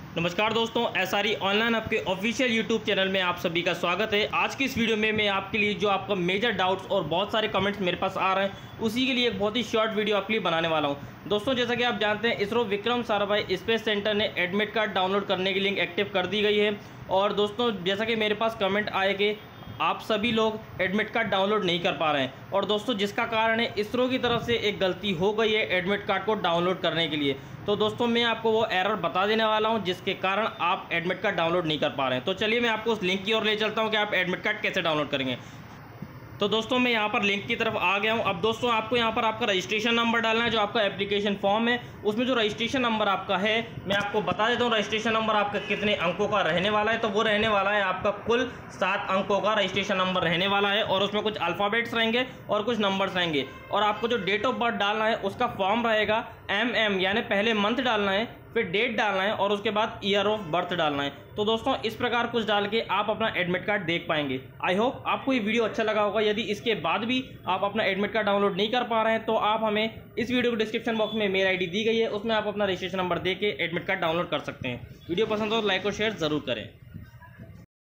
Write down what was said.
नमस्कार दोस्तों, SRE online आपके ऑफिशियल यूट्यूब चैनल में आप सभी का स्वागत है। आज की इस वीडियो में मैं आपके लिए जो आपका मेजर डाउट्स और बहुत सारे कमेंट्स मेरे पास आ रहे हैं उसी के लिए एक बहुत ही शॉर्ट वीडियो आपके लिए बनाने वाला हूं। दोस्तों, जैसा कि आप जानते हैं, इसरो विक्रम साराभाई स्पेस सेंटर ने एडमिट कार्ड डाउनलोड करने की लिंक एक्टिव कर दी गई है। और दोस्तों, जैसा कि मेरे पास कमेंट आए कि आप सभी लोग एडमिट कार्ड डाउनलोड नहीं कर पा रहे हैं, और दोस्तों जिसका कारण है इसरो की तरफ से एक गलती हो गई है एडमिट कार्ड को डाउनलोड करने के लिए। तो दोस्तों, मैं आपको वो एरर बता देने वाला हूं जिसके कारण आप एडमिट कार्ड डाउनलोड नहीं कर पा रहे हैं। तो चलिए मैं आपको उस लिंक की ओर ले चलता हूं कि आप एडमिट कार्ड कैसे डाउनलोड करेंगे। तो दोस्तों, मैं यहाँ पर लिंक की तरफ आ गया हूँ। अब दोस्तों, आपको यहाँ पर आपका रजिस्ट्रेशन नंबर डालना है। जो आपका एप्लीकेशन फॉर्म है उसमें जो रजिस्ट्रेशन नंबर आपका है, मैं आपको बता देता हूँ रजिस्ट्रेशन नंबर आपका कितने अंकों का रहने वाला है। तो वो रहने वाला है आपका कुल 7 अंकों का रजिस्ट्रेशन नंबर रहने वाला है, और उसमें कुछ अल्फ़ाबेट्स रहेंगे और कुछ नंबर्स रहेंगे। और आपको जो डेट ऑफ बर्थ डालना है उसका फॉर्म रहेगा MM, यानी पहले मंथ डालना है, फिर डेट डालना है और उसके बाद ईयर ऑफ बर्थ डालना है। तो दोस्तों, इस प्रकार कुछ डाल के आप अपना एडमिट कार्ड देख पाएंगे। आई होप आपको ये वीडियो अच्छा लगा होगा। यदि इसके बाद भी आप अपना एडमिट कार्ड डाउनलोड नहीं कर पा रहे हैं तो आप हमें इस वीडियो को डिस्क्रिप्शन बॉक्स में मेल ID दी गई है, उसमें आप अपना रजिस्ट्रेशन नंबर दे के एडमिट कार्ड डाउनलोड कर सकते हैं। वीडियो पसंद हो तो लाइक और शेयर ज़रूर करें।